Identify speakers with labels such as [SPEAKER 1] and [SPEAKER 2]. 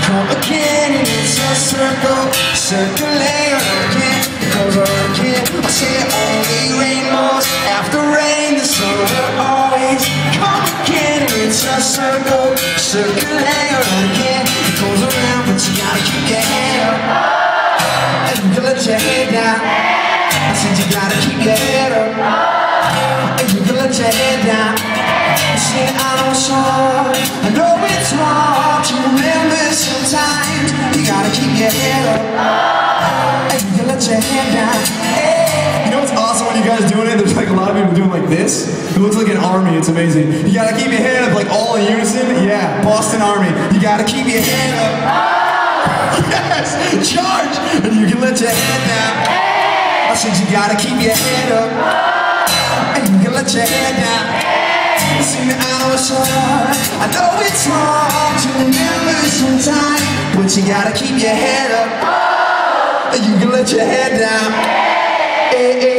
[SPEAKER 1] come again, and it's a circle, circling again. It goes around again. I say only rainbows after rain. The sun will always come again, and it's a circle, circling again. It goes around, but you gotta keep your head up, and you can let your head down. I said you gotta keep your head up, and you can let your head down. You say I know it's hard, I know it's hard to remember sometimes. You gotta keep your head up, and you can let your head down. Hey.
[SPEAKER 2] You know what's awesome when you guys doing it? There's like a lot of people doing like this. It looks like an army, it's amazing. You gotta keep your head up like all in unison. Yeah, Boston Army. You gotta keep your head up. Yes, charge! And you can let your head down. I said you gotta keep your head up, and you can let your head down. See, I know it's hard, I know it's hard to remember sometimes, but you gotta keep your head up, and you can let your head down. Hey, hey.